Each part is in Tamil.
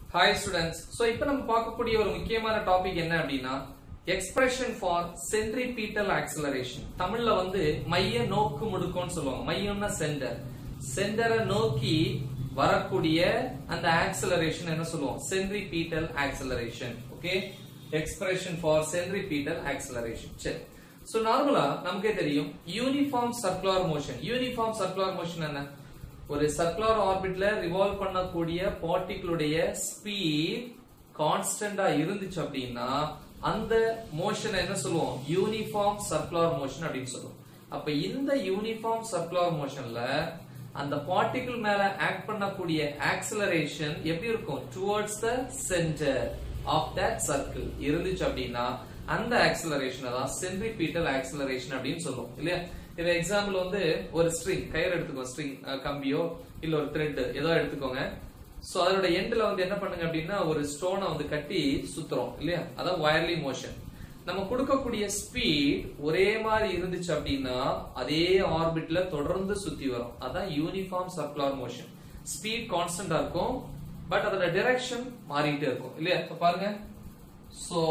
Hi students. So இப்போ நம்ம பார்க்கக்கூடிய ஒரு முக்கியமான டாபிக் என்ன அப்படினா expression for centripetal acceleration. தமிழ்ல வந்து மைய நோக்கு முடுக்கம்னு சொல்லுவாங்க. மையம்னா சென்டர். சென்டரை நோக்கி வரக்கூடிய அந்த acceleration என்ன சொல்லுவோம்? Centripetal acceleration. Okay? Expression for centripetal acceleration. சரி. So நார்மலா நமக்கே தெரியும் uniform circular motion. Uniform circular motion என்ன? ஒரு சர்க்குலர் ஆர்பிட்ல ரிவால்வ் பண்ணக்கூடிய பார்ட்டிகிளுடைய ஸ்பீட் கான்ஸ்டன்டா இருந்துச்சு அப்படின்னா அந்த மோஷன் என்ன சொல்லுவோம்? யூனிஃபார்ம் சர்க்குலர் மோஷன் அப்படின்னு சொல்லுவோம். அப்ப இந்த யூனிஃபார்ம் சர்க்குலர் மோஷன்ல அந்த பார்ட்டிகிள் மேல ஆக்ட் பண்ணக்கூடிய ஆக்சிலரேஷன் எப்படி இருக்கும்? Towards the centre of that circle இருந்துச்சு அப்படின்னா அந்த ஆக்சிலரேஷன் தான் சென்ட்ரிபீட்டல் ஆக்சிலரேஷன் அப்படின்னு சொல்லுவோம் இல்லையா? இது எக்ஸாம்பிள் வந்து ஒரு ஸ்ட்ரிங் கயிறு எடுத்துக்கோ, ஸ்ட்ரிங் கம்பியோ இல்ல ஒரு த்ரெட் ஏதோ எடுத்துக்கோங்க. சோ அதோட எண்ட்ல வந்து என்ன பண்ணுங்க அப்படின்னா ஒரு ஸ்டோனை வந்து கட்டி சுத்துறோம் இல்லையா? அதான் வயர்லி மோஷன். நம்ம கொடுக்கக்கூடிய ஸ்பீட் ஒரே மாதிரி இருந்துச்சு அப்படின்னா அதே ஆர்பிட்ல தொடர்ந்து சுத்தி வரும். அதான் யூனிஃபார்ம் சர்க்குலர் மோஷன். ஸ்பீட் கான்ஸ்டன்டா இருக்கும், பட் அதோட டைரக்ஷன் மாறிட்டே இருக்கும் இல்லையா? இப்ப பாருங்க, சோ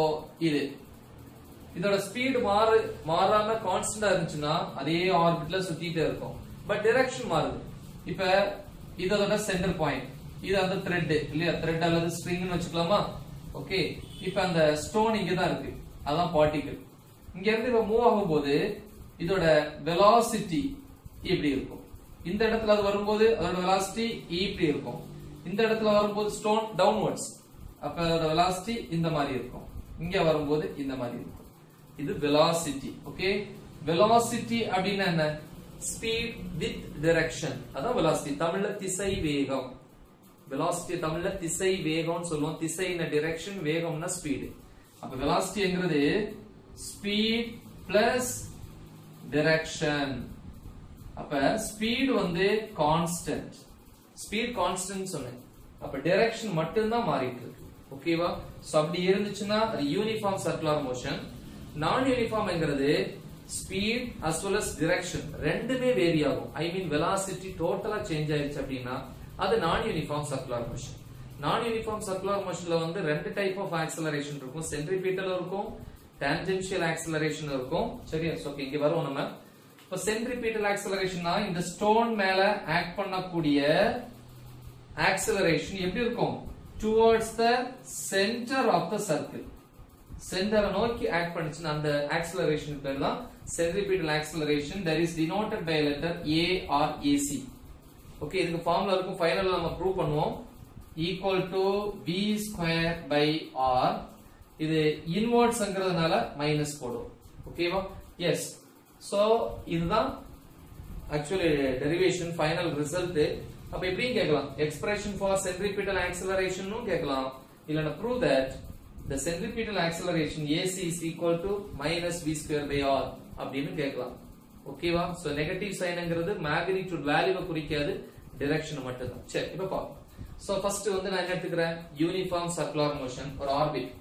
இதோட ஸ்பீட் மாறாம கான்ஸ்டன்டா இருந்துச்சுன்னா அதே ஆர்பிட்ல சுத்திட்டே இருக்கும், பட் டைரக்ஷன் மாறுது. இப்ப இதோட சென்டர் பாயிண்ட், இது அந்த த்ரெட் இல்லையா? த்ரெட் அல்லது ஸ்ட்ரிங்னு வச்சுக்கலாமா? ஓகே, இப்ப அந்த ஸ்டோன் இங்க தான் இருக்கு, அதான் பார்ட்டிகிள். இங்க இருந்து இப்ப மூவ் ஆகும்போது இதோட வெலாசிட்டி இப்படி இருக்கும். இந்த இடத்துல அது வரும்போது அதோட வெலாசிட்டி இப்படி இருக்கும். இந்த இடத்துல வரும்போது ஸ்டோன் டவுன்வர்ட்ஸ், அப்ப அதோட வெலாசிட்டி இந்த மாதிரி இருக்கும். இங்க வரும்போது இந்த மாதிரி இருக்கும். இது velocity. ஓகே, velocity அப்படின்னா என்ன? ஸ்பீட் வித் டைரக்ஷன், அதான் velocity. தமிழ்ல திசை வேகம். velocity தமிழ்ல திசை வேகம்னு சொல்லுவோம். திசைன டைரக்ஷன், வேகம்னா ஸ்பீட். அப்ப velocityங்கிறது ஸ்பீட் பிளஸ் டைரக்ஷன். அப்ப ஸ்பீட் வந்து கான்ஸ்டன்ட், ஸ்பீட் கான்ஸ்டன்ட் சொன்னேன். அப்ப டைரக்ஷன் மட்டும் தான் மாறிட்டு இருக்கு. ஓகேவா? சோ அப்படி இருந்துச்சுன்னா அது யூனிஃபார்ம் சர்க்குலர் மோஷன். நான் யூனிஃபார்ம்ங்கிறது speed as well as direction ரெண்டுமே வேரி ஆகும். ஐ மீன் வெலாசிட்டி டோட்டலா சேஞ்ச் ஆயிருச்சு அப்படின்னா அது non uniform circular motion. Non uniform circular மோஷன்ல வந்து ரெண்டு டைப் ஆஃப் ஆக்சிலரேஷன் இருக்கும். சென்ட்ரிபீட்டல் இருக்கும், டான்ஜென்ஷியல் ஆக்சிலரேஷன் இருக்கும். சரியா? சோ இங்க வரும் நம்ம. இப்ப சென்ட்ரிபீட்டல் ஆக்சிலரேஷன்னா இந்த ஸ்டோன் மேல ஆக்ட் பண்ணக்கூடிய ஆக்சிலரேஷன் எப்படி இருக்கும்? Towards the centre of the circle. சென்டரை நோக்கி ஆக்ட் பண்ணுச்சுன்னா அந்த ஆக்சிலரேஷன் பேர் தான் centripetal acceleration. That is denoted by letter A or AC. Okay, இதுக்கு ஃபார்முலா இருக்கும், ஃபைனல்ல நம்ம ப்ரூவ் பண்ணுவோம். Equal to V square by R. இது இன்வெர்ட்ஸ்ங்கிறதுனால மைனஸ் போடும். ஓகேவா? எஸ். சோ இதுதான் ஆக்சுவலி டெரிவேஷன், ஃபைனல் ரிசல்ட். அப்ப எப்படியும் கேட்கலாம், எக்ஸ்பிரஷன் ஃபார் சென்ட்ரிபீட்டல் ஆக்சிலரேஷன் கேட்கலாம், இல்லனா prove that the centripetal acceleration AC is equal to minus V square by R அப்படின்னு கேட்கலாம். ஓகேவா? சோ நெகட்டிவ் சைன்ங்கிறது மேக்னிட்யூட் வேல்யூவை குறிக்காது, டைரக்ஷன் மட்டும் தான். சரி, இப்ப பாப்போம். சோ ஃபர்ஸ்ட் வந்து நான் என்ன எடுத்துக்கிறேன்? யூனிஃபார்ம் சர்க்குலர் மோஷன், ஒரு ஆர்பிட்.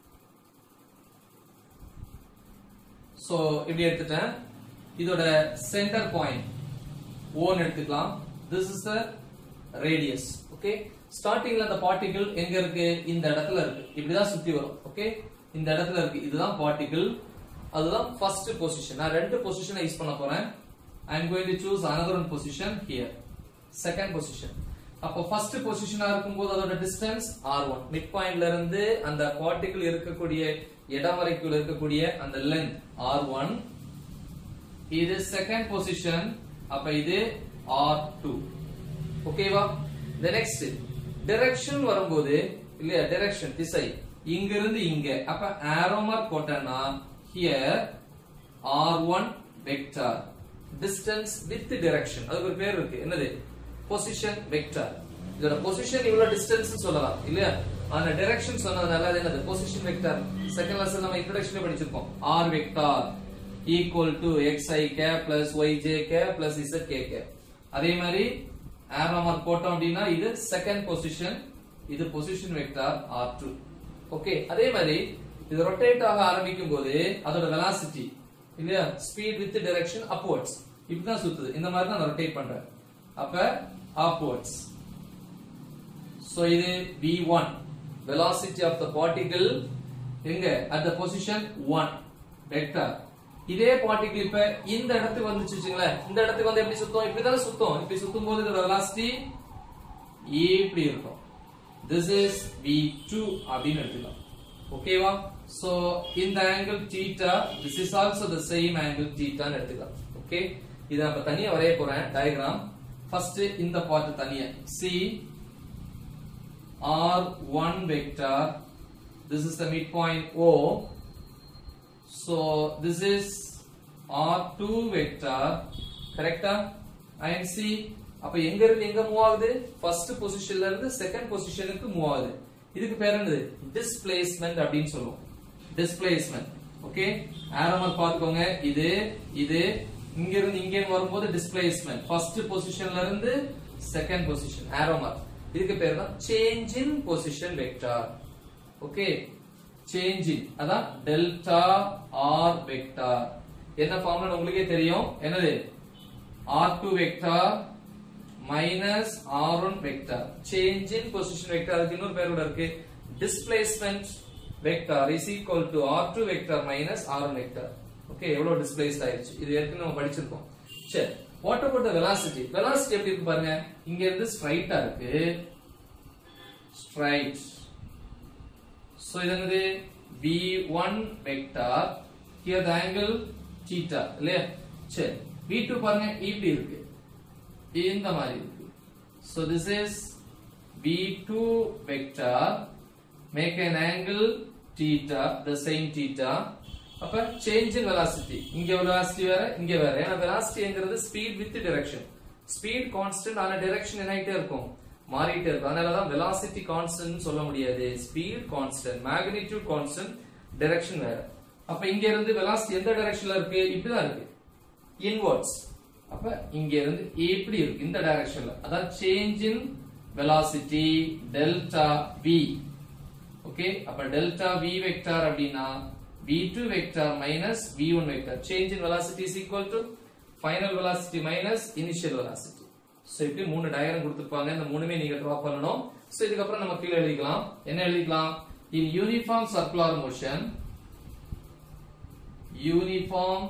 சோ இப்படி எடுத்துட்டேன். இதோட சென்டர் பாயிண்ட் O ன்னு எடுத்துக்கலாம். this is the radius. Okay, ஸ்டார்டிங்ல அந்த பார்ட்டிகிள் எங்க இருக்கு? இந்த இடத்துல இருக்கு. இப்படிதான் சுத்தி வரும். ஓகே, இந்த இடத்துல இருக்கு. இதுதான் பார்ட்டிகிள், அதுதான் ஃபர்ஸ்ட் பொசிஷன். நான் ரெண்டு பொசிஷனை யூஸ் பண்ண போறேன். I am going to choose another one position here. Second position. அப்ப ஃபர்ஸ்ட் பொசிஷனா இருக்கும்போது அதோட டிஸ்டன்ஸ் R1. மிட் பாயிண்ட்ல இருந்து அந்த பார்ட்டிகிள் இருக்கக்கூடிய இடம் வரைக்கும் இருக்கக்கூடிய அந்த லெந்த் R1. இது செகண்ட் பொசிஷன். அப்ப இது R2. ஓகேவா? the next டைரக்ஷன் வரும்போது இல்லையா, டைரக்ஷன் திசை இங்க இருந்து இங்க. அப்ப arrow mark போட்டேன்னா here R1 vector, distance with direction. அதுக்கு ஒரு பேர் இருக்கு, என்னது? Position vector. இதோட பொசிஷன் இவ்வளவு டிஸ்டன்ஸ் சொல்லலாம் இல்லையா? ஆனா டைரக்ஷன் சொன்னதுனால அது என்னது? Position vector. செகண்ட் லெசன் நம்ம இன்ட்ரோடக்ஷன்ல படிச்சிருக்கோம். R vector equal to xik plus yjk plus zkk. அதே மாதிரி arrow mark போட்டோம் அப்படின்னா இது செகண்ட் பொசிஷன், இது பொசிஷன் வெக்டர் R2. ஓகே, அதே மாதிரி இது ரொட்டேட் ஆக ஆரம்பிக்கும் போது அதோட வெலாசிட்டி இல்லையா, ஸ்பீட் வித் டைரக்ஷன் அப்வர்ட்ஸ், இப்படிதான் சுத்துது. இந்த மாதிரி தான் நான் ரொட்டேட் பண்றேன். அப்ப upwards. so இது v1 velocity of the particle எங்க at the position 1 vector. இதே பார்ட்டிகிள் இப்ப இந்த இடத்துக்கு வந்துச்சுங்களே, இந்த இடத்துக்கு வந்து எப்படி சுத்தும்? இப்படி தான சுத்தும். இப்படி சுத்தும் போது இதோட velocity இப்படி இருக்கும். This is v2 அப்படினு எடுத்துக்கலாம். ஓகேவா? So இந்த angle theta, this is also the same angle theta ன்னு எடுத்துக்கலாம். ஓகே, இத அப்ப தனியா வரைய போறேன் டயகிராம். ஃபர்ஸ்ட் இந்த பார்ட் தனியா. See r1 vector, this is the midpoint O. So this is r2 vector, correctா? and see அப்ப எங்க இருந்து எங்க மூவ் ஆகுது? ஃபர்ஸ்ட் பொசிஷன்ல இருந்து செகண்ட் பொசிஷனுக்கு மூவ் ஆகுது. இதுக்கு பேர் என்னது? டிஸ்பிளேஸ்மென்ட் அப்படினு சொல்லுவோம். டிஸ்பிளேஸ்மென்ட். ஓகே, ஆரோ மார்க் பாத்துக்கோங்க. இது இங்க இருந்து இங்க வரும்போது டிஸ்பிளேஸ்மென்ட். ஃபர்ஸ்ட் பொசிஷன்ல இருந்து செகண்ட் பொசிஷன் ஆரோ மார்க். இதுக்கு பேர் தான் change in position vector. Okay, change in அதான் டெல்டா ஆர் வெக்டார். என்ன ஃபார்முலா உங்களுக்கே தெரியும். என்னது? r2 vector minus r1 vector. Change in position vector அதுக்கு இன்னொரு பேர் கூட இருக்கு. Displacement vector is equal to r2 vector minus r1 vector. Okay, எவ்வளவு டிஸ்பிளேஸ்ட் ஆயிருச்சு இது ஏற்கனவே நம்ம படிச்சிருக்கோம். சரி, what about the velocity? Velocity எப்படி இருக்கு பாருங்க. இங்க இருந்து ஸ்ட்ரைட்டா இருக்கு. ஸ்ட்ரைட். சோ இது என்னது? v1 vector. here the angle theta இல்லையா? சரி, v2 பாருங்க இப்படி இருக்கு. இந்த மாதிரி இருக்கு. so this is v2 vector, make an angle theta, the same theta. அப்ப change in velocity, இங்க velocity வேற இங்க வேற. ஏன்னா velocity என்கிறது speed with direction. speed constant ஆன direction என்னாயிட்டே இருக்கும்? மாறிட்டே இருக்கும். அதனால தான் velocity constant சொல்ல முடியாது. speed constant, magnitude constant, direction வேற. அப்ப இங்க இருந்து velocity எந்த directionல இருக்கு? இப்படி தான் இருக்கு. inwards. அப்ப இங்க இருந்து இப்படி இருக்கு இந்த டைரக்ஷன்ல. அதான் change in velocity delta v. Okay, அப்ப டெல்டா v வெக்டார் அப்படினா v2 vector minus v1 vector. Change in velocity is equal to final velocity minus initial velocity. So இப்படி மூணு டயகிராம் கொடுத்திருப்பாங்க. இந்த மூணுமே நீங்க டிரா பண்ணனும். சோ இதுக்கு அப்புறம் நம்ம கீழ எழுதிக்கலாம். என்ன எழுதிக்கலாம்? In uniform circular motion, uniform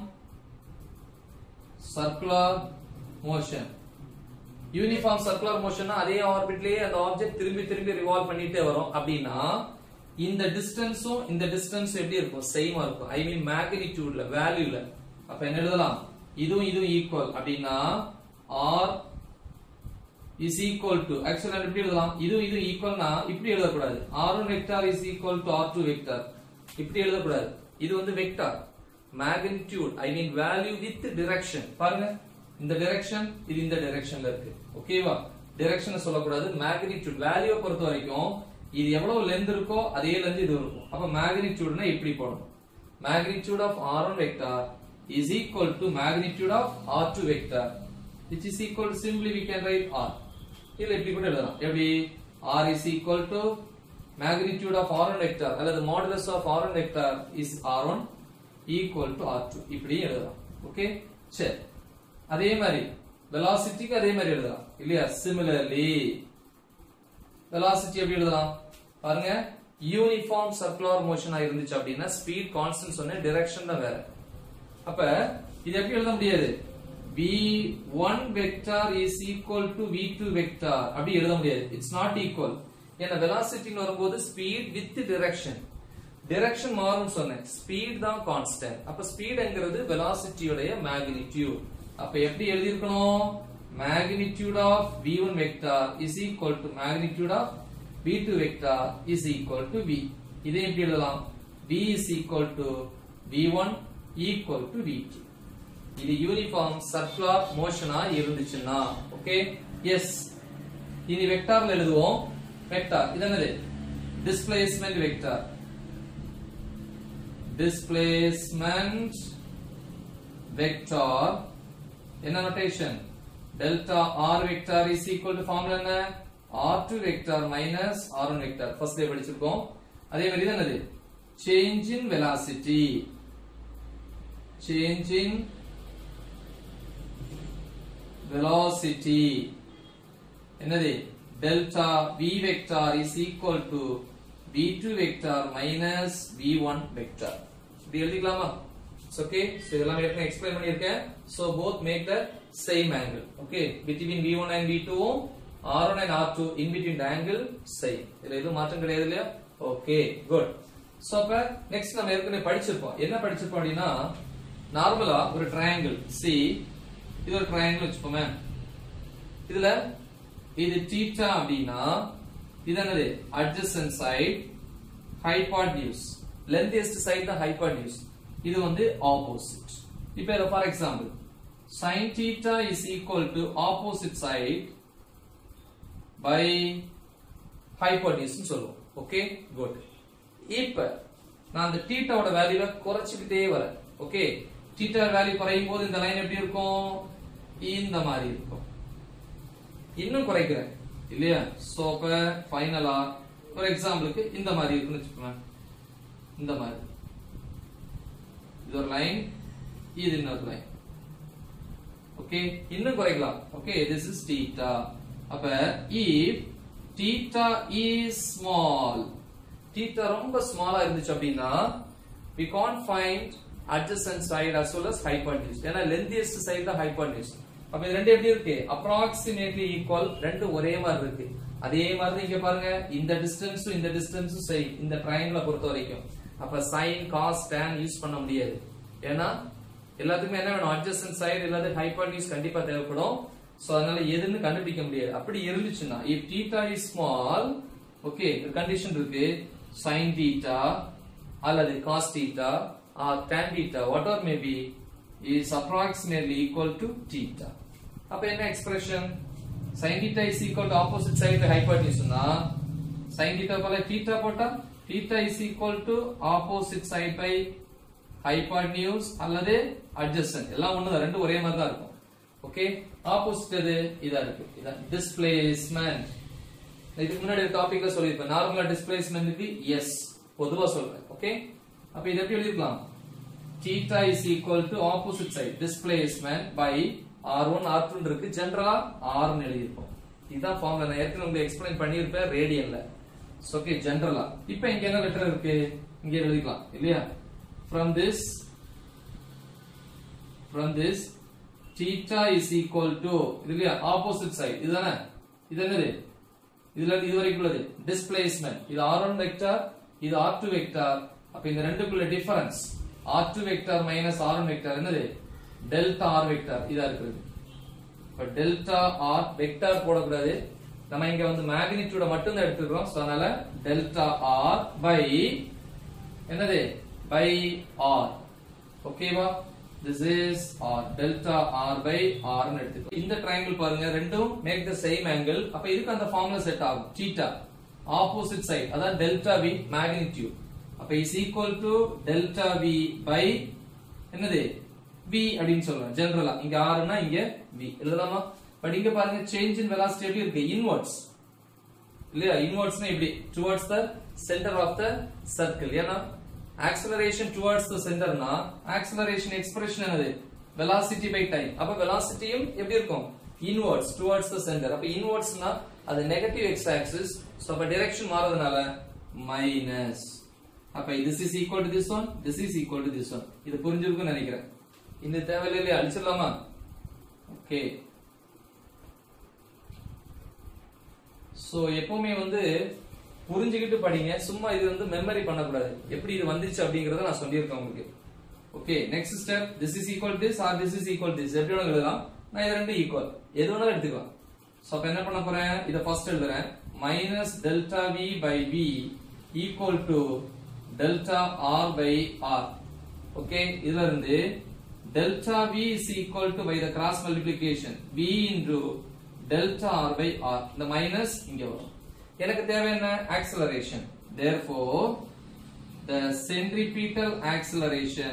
circular motion. Uniform circular motion அதே ஆர்பிட்லயே அந்த ஆப்ஜெக்ட் திரும்பி திரும்பி ரிவால்வ் பண்ணிட்டே வரும். அப்படின்னா இந்த டிஸ்டன்ஸும் இந்த டிஸ்டன்ஸ் எப்படி இருக்கும்? சேமா இருக்கும். ஐ மீன் மேக்னிட்யூட்ல, வேல்யூல. அப்ப என்ன எழுதலாம்? இதுவும் ஈக்குவல் அப்படின்னா r is equal to, ஆக்சுவலா எப்படி எழுதலாம்? இதுவும் ஈக்குவல்னா இப்படி எழுத கூடாது. r1 vector is equal to r2 vector. இப்படி எழுத கூடாது. இது வந்து vector. magnitude, I mean value with direction. பாருங்க, இந்த direction இது இந்த directionல இருக்கு. ஓகேவா? direction சொல்லக்கூடாது. magnitude வேல்யூவை பொறுத்த வரைக்கும் இது எவ்வளவு லெந்த் இருக்கோ அதே லெந்த் இது இருக்கும். அப்ப magnitudeனா இப்படி போடணும். magnitude of r1 vector is equal to magnitude of r2 vector, which is equal to, simply we can write r. இல்ல இப்படி கூட எழுதலாம். எப்படி? r is equal to magnitude of r1 vector அல்லது modulus of r1 vector is r1 equal to r2. இப்படி எழுதலாம். ஓகே, சரி. அதே மாதிரி velocityக்கு அதே மாதிரி எழுதலாம் இல்லையா? similarly velocity எப்படி எழுதலாம் பாருங்க. யூனிஃபார்ம் சர்க்குலர் மோஷனா இருந்துச்சு அப்படின்னா ஸ்பீட் கான்ஸ்டன்ட் சொன்ன டைரக்ஷன் தான் வேற. அப்ப இது எப்படி எழுத முடியாது? v1 vector is equal to v2 vector அப்படி எழுத முடியாது. it's not equal. ஏன்னா velocity வரும்போது speed with direction. direction மாறும் சொன்னேன். speed தான் கான்ஸ்டன்ட். அப்ப ஸ்பீட்ங்கிறது velocity உடைய magnitude. அப்ப எப்படி எழுதி இருக்கணும்? magnitude of v1 vector is equal to magnitude of v2 vector is equal to v. இதை எப்படி எழுதலாம்? v is equal to v1 equal to v2. இது யூனிஃபார்ம் சர்க்குலர் மோஷனா இருந்துச்சுன்னா. Okay, yes. இனி வெக்டார்ல எழுதுவோம். வெக்டார் இது என்னது? Displacement vector. displacement vector என்ன notation? delta r vector is equal to formula என்ன? r2 vector minus r1 vector. first day படிச்சிருக்கோம். அதே மாதிரி இது என்னது? change in velocity. change in velocity என்னது? delta v vector is equal to v2 vector minus v1 vector. இது எழுதிக்கலாமா? Okay, so இதெல்லாம் ஏற்கனவே எக்ஸ்பிளைன் பண்ணியிருக்கேன். So both make the same angle. Okay, between v1 and v2, r1 and r2 in between the angle same. இதுல எதுவும் மாற்றம் கிடையாது இல்லையா? Okay, good. So அப்ப next நம்ம ஏற்கனவே படிச்சிருப்போம். என்ன படிச்சிருப்போம் அப்படின்னா, நார்மலா ஒரு ட்ரையாங்கிள் C, இது ஒரு ட்ரையாங்கிள் வச்சுப்போமே. இதுல இது θ அப்படின்னா இது என்னது? adjacent side, hypotenuse, lengthiest side the hypotenuse. இது வந்து opposite. இப்போ for example, sin theta is equal to opposite side by hypotenuse னு சொல்லுவோம். Okay, good. இப்போ நான் அந்த θவோட வேல்யூவை குறைச்சிட்டே வரேன். ஓகே, θ வேல்யூ குறையும் போது இந்த லைன் எப்படி இருக்கும்? இந்த மாதிரி இருக்கும். இன்னும் குறைக்கிறேன் இல்லையா? சோ அப்ப ஃபைனலா ஒரு எக்ஸாம்பிளுக்கு இந்த மாதிரி இருக்குன்னு வெச்சுக்கோங்க. இந்த மாதிரி இது ஒரு லைன், இது இன்னொரு லைன். ஓகே, இன்னும் குறைக்கலாம். Okay, this is theta. அப்ப if theta is small, theta ரொம்ப ஸ்மாலா இருந்துச்சு அப்படின்னா we can't find adjacent side as well as hypotenuse. ஏன்னா lengthiest side தான் hypotenuse. அப்ப இது ரெண்டு எப்படி இருக்கு? approximately equal, ரெண்டு ஒரே மாதிரி இருக்கு. அதே மாதிரி இங்க பாருங்க, இந்த டிஸ்டன்ஸும் இந்த டிஸ்டன்ஸும் சேம் இந்த ட்ரையாங்கிளை பொறுத்த வரைக்கும். அப்ப sin cos tan யூஸ் பண்ண முடியாது. ஏன்னா எல்லாத்துக்குமே என்ன வேணும்? adjacent side இல்லாத hypotenuse கண்டிப்பா தேவைப்படும். சோ அதனால எதுன்னு கண்டுபிடிக்க முடியாது. அப்படி இருந்துச்சுன்னா if theta is small, okay, condition இருக்கு, sin theta அல்லது cos theta or tan theta whatever may be is approximately equal to theta. அப்ப என்ன expression? sin theta is equal to opposite side by hypotenuse னா sin theta போல theta போட்டா theta is equal to opposite side by hypotenuse அல்லது adjacent, எல்லாம் ஒண்ணுதான், ரெண்டு ஒரே மாதிரி தான் இருக்கும். ஓகே, ஆப்போசிட் எது? இதா இருக்கு. இதான் displacement. இதுக்கு முன்னாடி டாபிக்ல சொல்லிருப்பேன், நார்மலா டிஸ்பிளேஸ்மென்ட்க்கு எஸ் பொதுவா சொல்றேன். ஓகே, அப்ப இத எப்படி எழுதிக்கலாம்? theta is equal to opposite side displacement by r1 r2 இருக்கு, ஜெனரலா r ன்னு எழுதிருப்போம். இதுதான் ஃபார்முலா, நான் ஏற்கனவே உங்களுக்கு எக்ஸ்பிளைன் பண்ணிருப்பேன் ரேடியன்ல. ஓகே, ஜெனரலா. இப்போ இங்க என்ன லெட்டர் இருக்கு? இங்க எழுதிக்கலாம் இல்லையா? from this theta is equal to இது இல்லையா? opposite side இதுதானே? இது என்னது? இதுல இது வரைக்கும் உள்ளது displacement. இது r1 வெக்டார், இது r2 வெக்டார். அப்ப இந்த ரெண்டுக்குள்ள difference r2 vector minus r1 vector என்னது? டெல்டா r வெக்டார் இதா இருக்குது. இப்ப டெல்டா r வெக்டார் போடக்கூடாது, நம்ம இங்க வந்து மேக்னிட்யூட மட்டும் தான் எடுத்துக்கிறோம். சோ அதனால டெல்டா r பை என்னது? By r. ஓகேவா? this is r, delta r by r ன்னு எடுத்துக்கோ. இந்த ட்ரையாங்கிள் பாருங்க, ரெண்டும் make the same angle. அப்ப இதுக்கு அந்த ஃபார்முலா செட் ஆகும். theta opposite side அதான் delta v magnitude. அப்ப is equal to delta v by என்னது? v அப்படினு சொல்றோம் ஜெனரலா. இங்க r னா இங்க v எழுதலாமா? பட் இங்க பாருங்க change in velocity எப்படி இருக்கு? inwards இல்லையா? inwards னா இப்படி towards the center of the circle. ஏனா acceleration towards the center னா acceleration expression என்னது? velocity by time. அப்ப velocityயும் எப்படி இருக்கும்? inwards towards the center. அப்ப inwards னா அது negative x axis. சோ அப்ப direction மாறதுனால minus. அப்ப this is equal to this one, this is equal to this one. இது புரிஞ்சிருக்கும்னு நினைக்கிறேன். இந்த தேவையில்லை, அழிச்சிடலாமா? ஓகே, சோ எப்பவுமே வந்து புரிஞ்சுக்கிட்டு படிங்க, சும்மா இது வந்து மெமரி பண்ணக்கூடாது. எப்படி இது வந்துச்சு அப்படிங்கறத நான் சொல்லியிருக்கேன் உங்களுக்கு. Okay, next step, this is equal to this or this is equal to this. எப்படி வேணாலும் எழுதலாம், நான் இது ரெண்டு ஈக்குவல் எது வேணாலும் எடுத்துக்கலாம். சோ அப்ப என்ன பண்ண போறேன்? இத ஃபர்ஸ்ட் எழுதுறேன், minus delta v by v equal to delta r by r. Okay, இதுல இருந்து delta v is equal to by the cross multiplication v into delta r by r. இந்த மைனஸ் இங்க வரும். எனக்கு தேவை என்ன? acceleration. Therefore the centripetal acceleration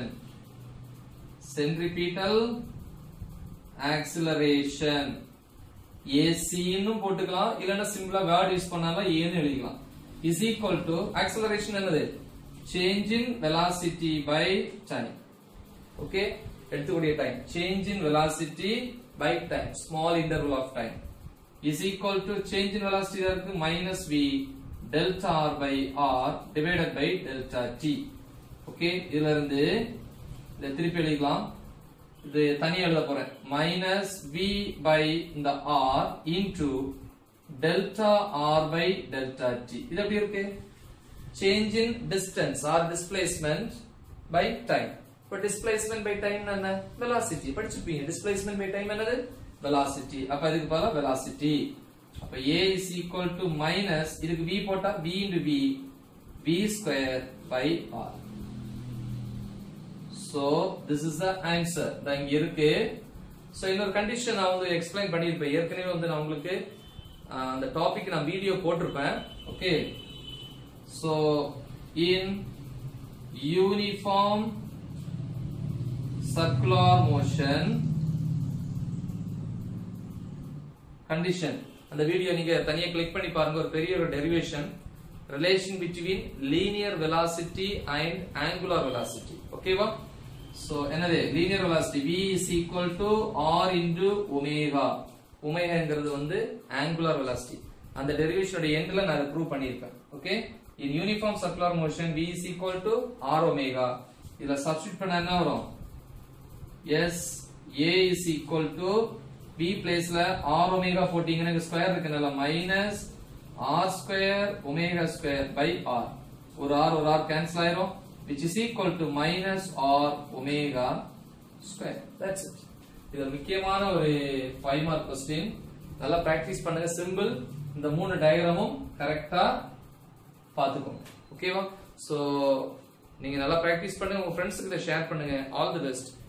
AC ன்னு போட்டுக்கலாம், இல்லனா சிம்பிளா வேர்ட் யூஸ் பண்ணாலும் A ன்னு எழுதிக்கலாம். is equal to acceleration என்னது? change in velocity by time. Okay, எடுத்துக்கூடிய time, change in velocity by time, small interval of time. is equal to change in velocity இருக்கு minus v delta r by r divided by delta t. Okay, இதுல இருந்து இத திருப்பி எழுதிக்கலாம். இது தனியா எழுத போறேன். minus v by இந்த r into delta r by delta t. இது எப்படி இருக்கு? change in distance or displacement by time. இப்ப displacement by time என்ன? velocity. படிச்சிருப்பீங்க. displacement by time என்னது? velocity. அப்ப இதுக்கு பதிலா velocity. அப்ப a is equal to minus இதுக்கு v போட்டா v into v square by r. So this is the answer. தான் இங்க இருக்கு. So இன்னொரு கண்டிஷன் நான் வந்து எக்ஸ்பிளைன் பண்ணிருப்பேன். ஏற்கனவே வந்து நான் உங்களுக்கு அந்த டாபிக் நான் வீடியோ போட்டிருப்பேன். Okay, so in uniform circular motion condition, அந்த வீடியோ நீங்க தனியா கிளிக் பண்ணி பாருங்க. ஒரு பெரிய ஒரு derivation, relation between linear velocity and angular velocity. ஓகேவா? so என்னது linear velocity v is equal to r into omega. ஒமேகாங்கிறது வந்து angular velocity. அந்த டெரிவேஷனோட எண்ட்ல நான் ப்ரூவ் பண்ணிருக்கேன். Okay, in uniform circular motion v is equal to r omega. இதுல சப்ஸ்டிட்யூட் பண்ணா என்ன வரும்? yes, a is equal to v பிளேஸ்ல r omega போட்டீங்கன்னா ஸ்கொயர் இருக்குனால minus r square omega square by r. ஒரு r கேன்சல் ஆயிரும், which is equal to minus r omega square. That's it. இது முக்கியமான ஒரு 5 மார்க் क्वेश्चन. நல்லா பிராக்டீஸ் பண்ணுங்க. சிம்பிள். இந்த மூணு டயகிராமும் கரெக்ட்டா பாத்துக்கோங்க. ஓகேவா? சோ நீங்க நல்லா பிராக்டீஸ் பண்ணுங்க, உங்க ஃப்ரெண்ட்ஸ்க்கு இத ஷேர் பண்ணுங்க. All the best.